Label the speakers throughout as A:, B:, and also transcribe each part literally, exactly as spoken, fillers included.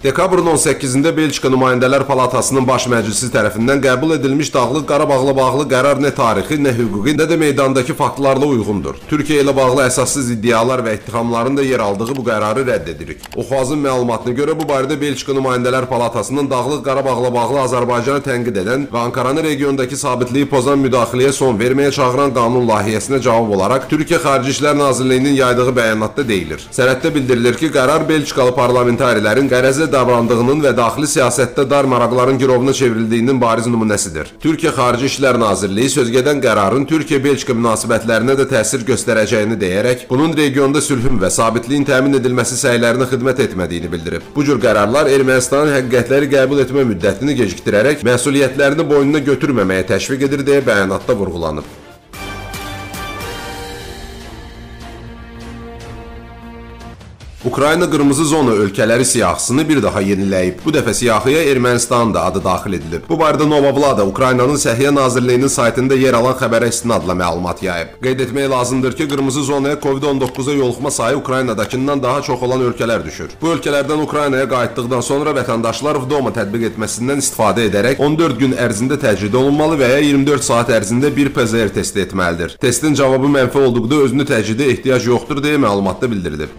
A: Dekabrın on səkkizində Belçika Nümayəndələr Palatasının Baş Məclisi tərəfindən qəbul edilmiş Dağlıq Qarabağla bağlı qərar nə tarixi, nə hüquqi, nə də meydandakı faktlarla uyğundur. Türkiyə ilə bağlı əsassız iddialar və ittihamların da yer aldığı bu qərarı rədd edirik. Oxuazın məlumatına görə bu barədə Belçika Nümayəndələr Palatasının Dağlıq Qarabağla bağlı Azərbaycanı tənqid edən və Ankaranı regiondakı sabitliyi pozan müdaxiləyə son verməyə çağıran qanun layihəsinə cavab olaraq Türkiyə Xarici İşlər Nazirliyinin yaydığı bəyanatda deyilir. Sənəddə bildirilir ki, qərar Belçikalı parlamentarilərin qərəzlə davrandığının və daxili siyasətdə dar maraqların girovuna çevrildiyinin bariz nümunəsidir. Türkiyə Xarici İşlər Nazirliyi sözgedən qərarın Türkiyə-Belçika münasibətlərinə də təsir göstərəcəyini deyərək, bunun regionda sülhün və sabitliyin təmin edilməsi səylərinə xidmət etmədiyini bildirib. Bu cür qərarlar Ermənistanın həqiqətləri qəbul etmə müddətini gecikdirərək məsuliyyətlərini boynuna götürməməyə təşviq edir deyə bəyanatda vurğulanıb. Ukrayna qırmızı zona ölkələri siyahısını bir daha yeniləyib. Bu dəfə siyahıya Ermənistanın da adı daxil edilib. Bu barədə Novavlada Ukraynanın Səhiyyə Nazirliyinin saytında yer alan xəbərə istinadla məlumat yayıb. Qeyd etmək lazımdır ki, qırmızı zonaya Covid on doqquza yoluxma sayı Ukraynadakından daha çox olan ölkələr düşür. Bu ölkələrdən Ukraynaya qayıtdıqdan sonra vətəndaşlar Vdoma tətbiq etməsindən istifadə edərək on dörd gün ərzində təcrid olunmalı və ya iyirmi dörd saat ərzində bir P C R testi etməlidir. Testin cavabı mənfi olduqda özünü təcridə ehtiyac yoxdur deyə məlumatda bildirilib.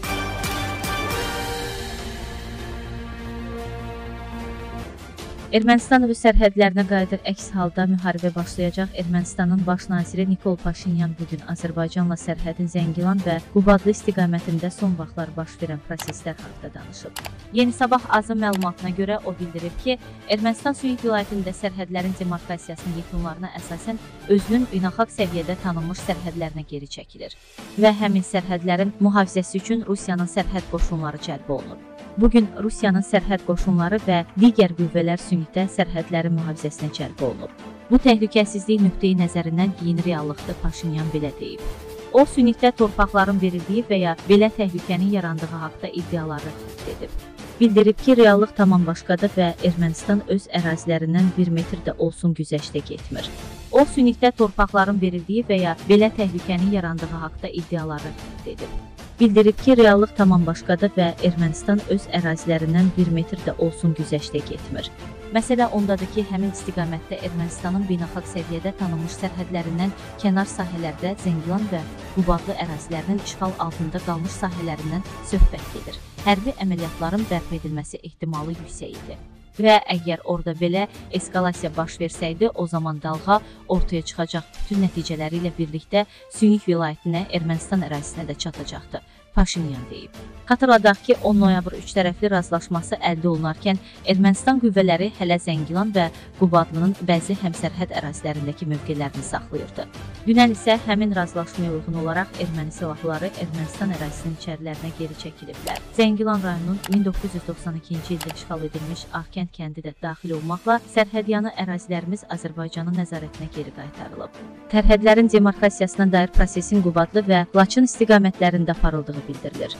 B: Ermənistan öz sərhədlərinə qayıdır, əks halda müharibə başlayacaq. Ermənistanın baş naziri Nikol Paşinyan bugün Azərbaycanla sərhədin Zəngilan və Qubadlı istiqamətində son vaxtlar baş verən proseslər haqqında danışıb. Yeni Sabah azın məlumatına görə o bildirib ki, Ermənistan Suyuq vilayətində sərhədlərin demarkasiyasının yekunlarına əsasən özünün beynəlxalq səviyyədə tanınmış sərhədlərinə geri çəkilir və həmin sərhədlərin mühafizəsi üçün Rusiyanın sərhəd qoşunları cəlb olunur. Bugün Rusiyanın sərhəd qoşunları və digər qüvvələr sünikdə sərhədlərin mühafizəsinə cəlb olunub. Bu təhlükəsizlik nöqteyi nəzərindən yeni reallıqdır, Paşinyan belə deyib. O, sünikdə torpaqların verildiyi və ya belə təhlükənin yarandığı haqda iddiaları edib. Bildirib ki, reallıq tamam başqadır və Ermənistan öz ərazilərindən bir metr də olsun güzəştə getmir. O, sünikdə torpaqların verildiyi və ya belə təhlükənin yarandığı haqda iddiaları edib. Bildirib ki, reallıq tamam başqadır və Ermənistan öz ərazilərindən bir metr də olsun güzəştə getmir. Məsələ ondadır ki, həmin istiqamətdə Ermənistanın beynəlxalq səviyyədə tanınmış sərhədlərindən kənar sahələrdə Zəngilan və Qubadlı ərazilərinin işğal altında qalmış sahələrindən söhbət gedir. Hərbi əməliyyatların bərpa edilməsi ehtimalı yüksək idi. Və əgər orada belə eskalasiya baş versəydi, o zaman dalğa ortaya çıxacaq bütün nəticələri ilə birlikdə Suyuq vilayətinə, Ermənistan ərazisinə də çatacaqdı, Paşinyan deyib. Xatırladaq ki, on noyabr üç tərəfli razılaşması əldə olunarkən Ermənistan qüvvələri hələ Zəngilan və Qubadlının bəzi həmsərhəd ərazilərindəki mövqelərini saxlayırdı. Dünən isə həmin razılaşmaya uyğun olaraq erməni silahları Ermənistan ərazisinin içərilərinə geri çəkiliblər. Zəngilan rayonunun min doqquz yüz doxsan ikinci ildə işğal edilmiş Ağkənd kəndi də daxil olmaqla sərhədyanı ərazilərimiz Azərbaycanın nəzarətinə geri qaytarılıb. Sərhədlərin demarkasiyasına dair prosesin Qubadlı və Laçın istiqamətlərində aparıldığı bildirilir.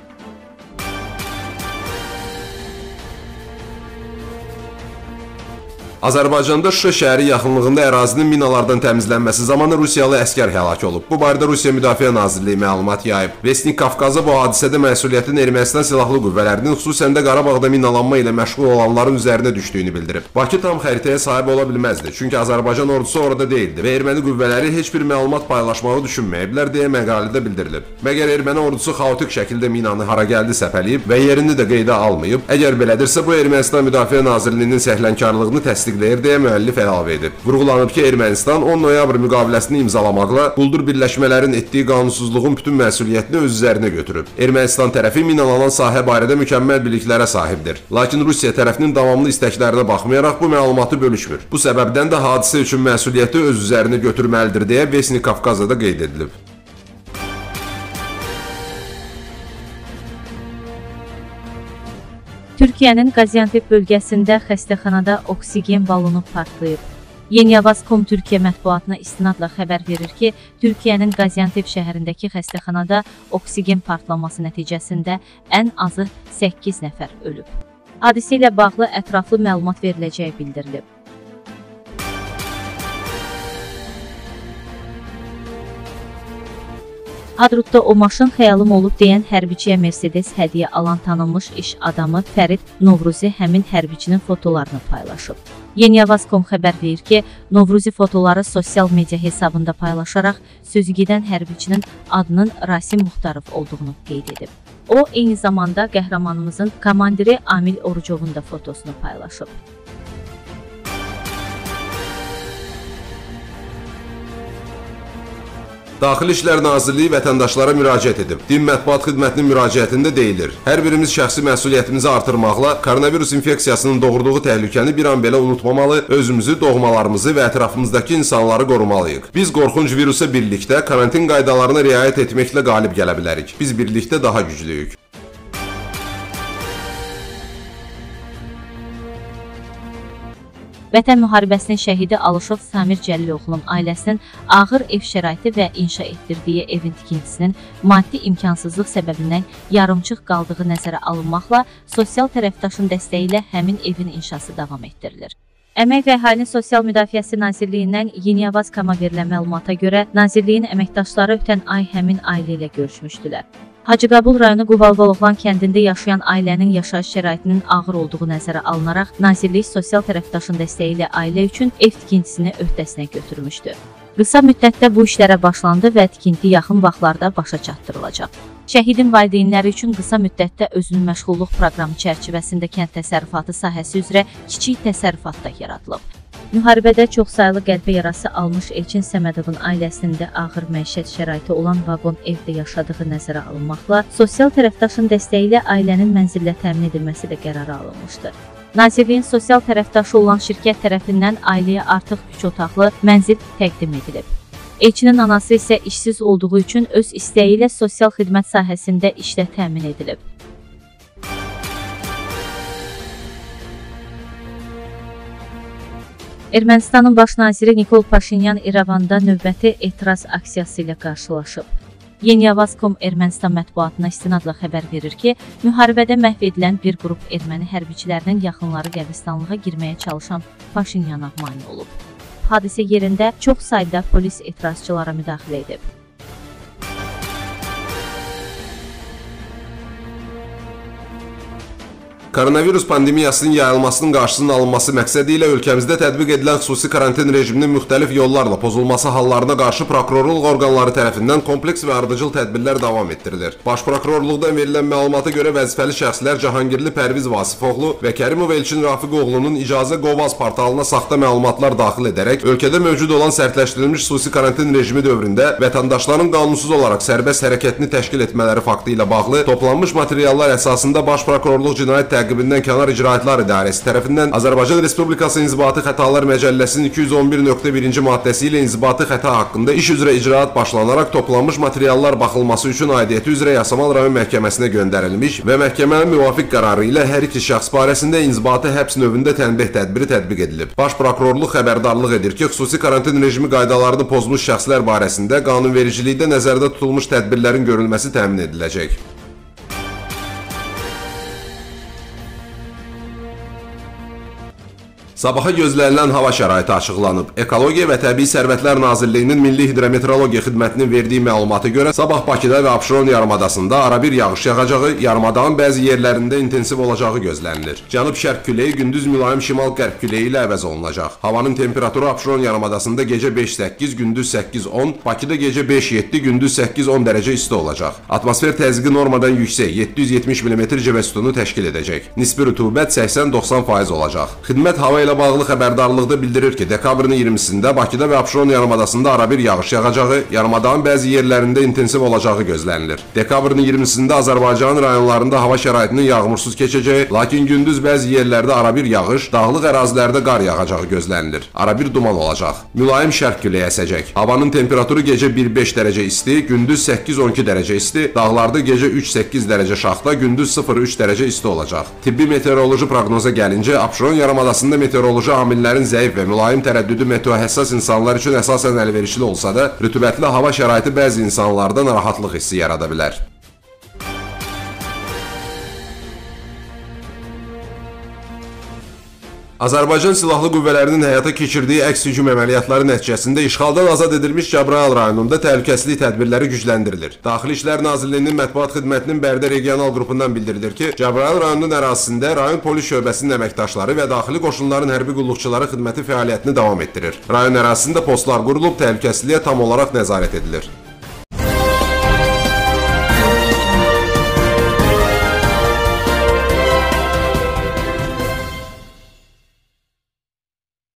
A: Azərbaycanda Şuşa şəhəri yaxınlığında ərazinin minalardan təmizlənməsi zamanı Rusiyalı əskər həlak olub. Bu barədə Rusiya Müdafiə Nazirliyi məlumat yayıb. Vesnik Kafkaza bu hadisədə məsuliyyətin Ermənistan silahlı qüvvələrinin, xüsusən də Qarabağda minalanma ilə məşğul olanların üzərinə düşdüyünü bildirib. Bakı tam xəritəyə sahib ola bilməzdi, çünki Azərbaycan ordusu orada deyildi və erməni qüvvələri heç bir məlumat paylaşmağı düşünməyiblər deyə məqalədə bildirilib. Məgər erməni ordusu xaotik şəkildə minanı hara gəldi səpələyib və yerini də qeydə almayıb? Əgər belədirsə, bu Ermənistan Müdafiə Nazirliyinin səhlənkarlığını təsdiq deyə müəllif əlavə edib. Vurğulanıb ki, Ermənistan on noyabr müqaviləsini imzalamaqla quldur birləşmələrin etdiyi qanunsuzluğun bütün məsuliyyətini öz üzərinə götürüb. Ermənistan tərəfi minalanan sahə barədə mükəmməl biliklərə sahibdir. Lakin Rusiya tərəfinin davamlı istəklərinə baxmayaraq bu məlumatı bölüşmür. Bu səbəbdən də hadisə üçün məsuliyyəti öz üzərinə götürməlidir deyə Vesnik Kafkazada qeyd edilib.
B: Türkiyənin Qaziantep bölgəsində xəstəxanada oksigen balonu partlayıb. Yeniyavaz nöqtə com Türkiyə mətbuatına istinadla xəbər verir ki, Türkiyənin Qaziantep şəhərindəki xəstəxanada oksigen partlaması nəticəsində ən azı səkkiz nəfər ölüb. Hadisə ilə bağlı ətraflı məlumat veriləcəyi bildirilib. Hadrutda o maşın xəyalım olub deyən hərbiçiyə Mercedes hədiyyə alan tanınmış iş adamı Fərid Novruzi həmin hərbiçinin fotolarını paylaşıb. Yeniavaz nöqtə com xəbər verir ki, Novruzi fotoları sosial media hesabında paylaşaraq sözü gedən hərbiçinin adının Rasim Muxtarov olduğunu qeyd edib. O, eyni zamanda qəhrəmanımızın komandiri Amil Orucovun da fotosunu paylaşıb.
A: Daxili İşlər Nazirliyi vətəndaşlara müraciət edib. Din Mətbuat Xidmətinin müraciətində deyilir. Hər birimiz şəxsi məsuliyyətimizi artırmaqla koronavirus infeksiyasının doğurduğu təhlükəni bir an belə unutmamalı, özümüzü, doğmalarımızı və ətrafımızdakı insanları qorumalıyıq. Biz qorxunc virusa birlikdə karantin qaydalarına riayət etməklə qalib gələ bilərik. Biz birlikdə daha güclüyük.
B: Vətən müharibəsinin şəhidi Alışov Samir Cəliloğlunun ailəsinin ağır ev şəraiti və inşa etdirdiyi evin tikintisinin maddi imkansızlıq səbəbindən yarımçıq qaldığı nəzərə alınmaqla sosial tərəfdaşın dəstəyi ilə həmin evin inşası davam etdirilir. Əmək və Əhalinin Sosial Müdafiəsi Nazirliyindən Yeniavaz nöqtə com-a verilən məlumata görə, Nazirliyin əməkdaşları ötən ay həmin ailə ilə görüşmüşdülər. Hacıqabul rayonu Quvalvalıqlan kəndində yaşayan ailənin yaşayış şəraitinin ağır olduğu nəzərə alınaraq, Nazirlik sosial tərəfdaşın dəstəyi ilə ailə üçün ev tikintisini öhdəsinə götürmüşdü. Qısa müddətdə bu işlərə başlandı və tikinti yaxın vaxtlarda başa çatdırılacaq. Şəhidin valideynləri üçün qısa müddətdə özünün məşğulluq proqramı çərçivəsində kənd təsərrüfatı sahəsi üzrə kiçik təsərrüfat da yaradılıb. Müharibədə çoxsaylı qəlbə yarası almış Elçin Səmədovun ailəsində ağır məişət şəraiti olan vaqon evdə yaşadığı nəzərə alınmaqla, sosial tərəfdaşın dəstəyi ilə ailənin mənzillə təmin edilməsi də qərara alınmışdır. Nazirliyin sosial tərəfdaşı olan şirkət tərəfindən ailəyə artıq üç otaqlı mənzil təqdim edilib. Elçinin anası isə işsiz olduğu üçün öz istəyi ilə sosial xidmət sahəsində işlə təmin edilib. Ermənistanın baş naziri Nikol Paşinyan İrəvanda növbəti etiraz aksiyası ilə qarşılaşıb. Yeniavaz nöqtə com Ermənistan mətbuatına istinadla xəbər verir ki, müharibədə məhv edilən bir qrup erməni hərbiçilərinin yaxınları qəbristanlığa girməyə çalışan Paşinyana mane olub. Hadisə yerində çox sayda polis etirazçılara müdaxilə edib.
A: Koronavirus pandemiyasının yayılmasının qarşısının alınması məqsədi ilə ölkəmizdə tətbiq edilən xüsusi karantin rejiminin müxtəlif yollarla pozulması hallarına qarşı prokurorluq orqanları tərəfindən kompleks və ardıcıl tədbirlər davam etdirilir. Baş prokurorluqdan verilən məlumata görə vəzifəli şəxslər Cahangirli Pərviz Vasifoğlu və Kərimov Elçin Rafiqoğlunun icazə Qovaz portalına saxta məlumatlar daxil edərək ölkədə mövcud olan sərtləşdirilmiş xüsusi karantin rejimi dövründə vətəndaşların qanunsuz olaraq sərbəst hərəkətini təşkil etmələri faktı ilə bağlı toplanmış materiallar əsasında Baş prokurorluq cinayət təqibindən kənar icraatlar idarəsi tərəfindən Azərbaycan Respublikası İnzibati Xətalar Məcəlləsinin iki yüz on bir nöqtə birinci maddəsi ilə inzibati xəta haqqında iş üzrə icraat başlanaraq toplanmış materiallar baxılması üçün aidiyyəti üzrə Yasamal rayon məhkəməsinə göndərilmiş və məhkəmənin müvafiq qərarı ilə hər iki şəxs barəsində inzibati həbs növündə tənbih tədbiri tətbiq edilib. Baş prokurorluq xəbərdarlıq edir ki, xüsusi karantin rejimi qaydalarını pozmuş şəxslər barəsində qanunvericilikdə nəzərdə tutulmuş tədbirlərin görülməsi təmin ediləcək. Sabaha gözlənilən hava şəraiti açıqlanıb. Ekologiya və Təbii Sərvətlər Nazirliyinin Milli Hidrometeorologiya Xidmətinin verdiyi məlumata görə sabah Bakıda və Abşeron yarımadasında arabir yağış yağacağı, yarımadanın bəzi yerlərində intensiv olacağı gözlənilir. Cənub-şərq küləyi gündüz mülayim şimal-qərb küləyi ilə əvəz olunacaq. Havanın temperaturu Abşeron yarımadasında gecə beş səkkiz, gündüz səkkiz on, Bakıda gecə beş yeddi, gündüz səkkiz on dərəcə isti olacaq. Atmosfer təzyiqi normadan yüksək yeddi yüz yetmiş millimetr civə sütunu təşkil edəcək. Nisbi rütubət səksən doxsan faiz olacaq. Xidmət hava ilə bağlı xəbərdarlıqda bildirir ki, dekabrın iyirmisində Bakıda və Abşeron yarımadasında arabir yağış yağacağı, yarımadanın bəzi yerlərində intensiv olacağı gözlənilir. Dekabrın iyirmisində Azərbaycanın rayonlarında hava şəraitinin yağmursuz keçəcəyi, lakin gündüz bəzi yerlərdə arabir yağış, dağlıq ərazilərdə qar yağacağı gözlənilir. Arabir duman olacaq. Mülayim şərq küləyi əsəcək. Havanın temperaturu gecə bir beş dərəcə isti, gündüz səkkiz on iki dərəcə isti, dağlarda gecə üç səkkiz dərəcə şaxta, gündüz sıfır üç dərəcə isti olacaq. Tibbi meteoroloji proqnoza gəlincə, Abşeron yarımadasında meteoroloji Meteoroloji amillərin zəif və mülayim tərəddüdü meteohəssas insanlar üçün əsasən əlverişli olsa da, rütubətli hava şəraiti bəzi insanlarda narahatlıq hissi yarada bilər. Azərbaycan Silahlı Qüvvələrinin həyata keçirdiyi əks hücum əməliyyatları nəticəsində işğaldan azad edilmiş Cəbrayıl rayonunda təhlükəsizlik tədbirləri gücləndirilir. Daxili İşlər Nazirliyinin mətbuat xidmətinin Bərdə regional qrupundan bildirilir ki, Cəbrayıl rayonunun ərazisində rayon polis şöbəsinin əməkdaşları və daxili qoşunların hərbi qulluqçuları xidməti fəaliyyətini davam etdirir. Rayon ərazisində postlar qurulub, təhlükəsizliyə tam olaraq nəzarət edilir.